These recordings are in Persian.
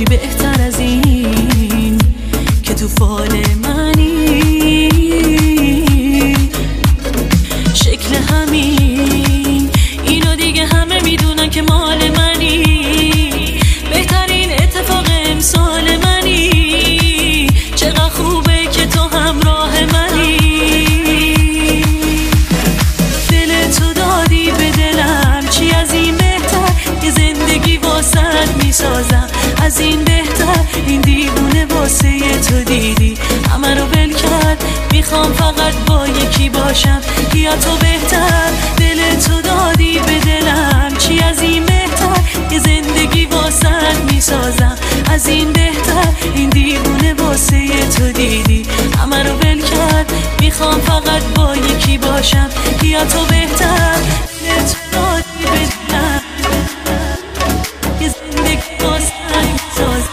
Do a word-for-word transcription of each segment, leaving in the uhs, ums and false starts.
چی بهتر از این که تو فال منی، شکل همین اینو دیگه همه میدونن که مال منی، بهترین اتفاق امسال منی، چقدر خوبه که تو همراه منی، دل تو دادی به دلم، چی از این بهتر که زندگی واسد میسازم، از این بهتر این دیوونه واسه تو دیدی همه رو ول کرد، میخوام فقط با یکی باشم یا تو بهتر، دل تو دادی به دلم، چی از این بهتر که زندگی واسد میسازم، از این بهتر این دیوونه واسه تو دیدی همه رو ول کرد، میخوام فقط با یکی باشم یا تو بهتر، دل تو دادی به دلم که زندگی واسد میسازم،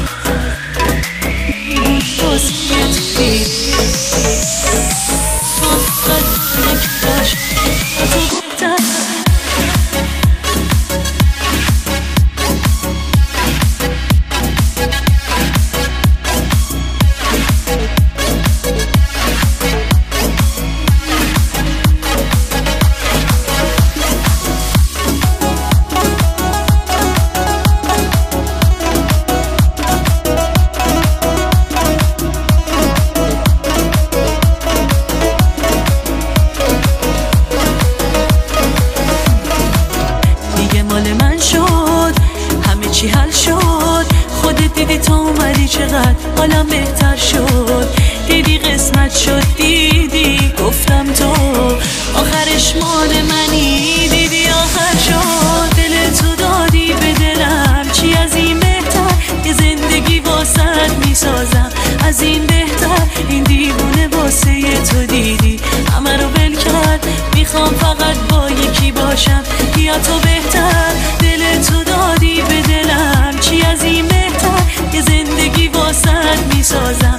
واسه تو دیدی چی حل شد، خودت دیدی تو اومدی چقدر حالم بهتر شد، دیدی قسمت شد، دیدی گفتم تو آخرش مال منی، دیدی آخر شد، دل تو دادی به دلم، چی از این بهتر که زندگی واسد میسازم، از این بهتر این دیوونه واسه تو دیدی همه رو ول کرد، میخوام فقط با یکی باشم یا تو بهتر، دل تو دادی به دلم، چی از این بهتر که زندگی واسد میسازم،